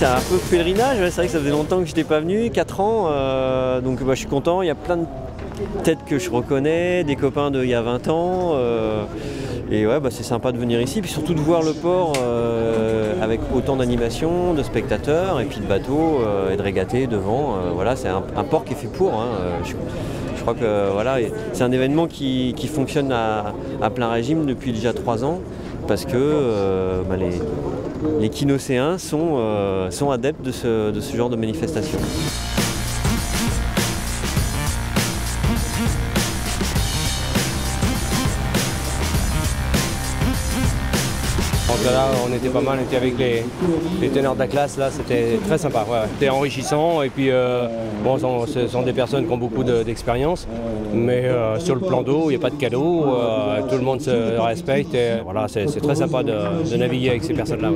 C'était un peu pèlerinage, ouais, c'est vrai que ça faisait longtemps que je n'étais pas venu, 4 ans, donc je suis content, il y a plein de têtes que je reconnais, des copains d'il y a 20 ans, et ouais, c'est sympa de venir ici, puis surtout de voir le port avec autant d'animation, de spectateurs, et puis de bateaux, et de régater devant, voilà, c'est un port qui est fait pour, hein, je crois que voilà, c'est un événement qui fonctionne à plein régime depuis déjà 3 ans, parce que les quinocéens sont adeptes de ce genre de manifestation. Donc là, on était pas mal, on était avec les teneurs de la classe, là, c'était très sympa. Ouais. C'était enrichissant et puis bon, ce sont des personnes qui ont beaucoup d'expérience, mais sur le plan d'eau, il n'y a pas de cadeau, tout le monde se respecte et voilà, c'est très sympa de naviguer avec ces personnes-là. Ouais.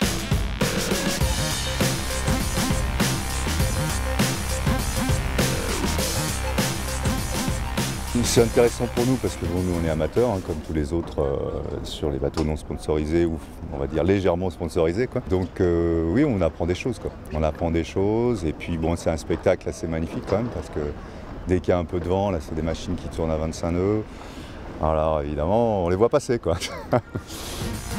C'est intéressant pour nous parce que bon, nous on est amateurs, hein, comme tous les autres sur les bateaux non sponsorisés ou on va dire légèrement sponsorisés, quoi. Donc oui, on apprend des choses, quoi. On apprend des choses et puis bon, c'est un spectacle assez magnifique quand même parce que dès qu'il y a un peu de vent, là c'est des machines qui tournent à 25 nœuds. Alors évidemment, on les voit passer, quoi.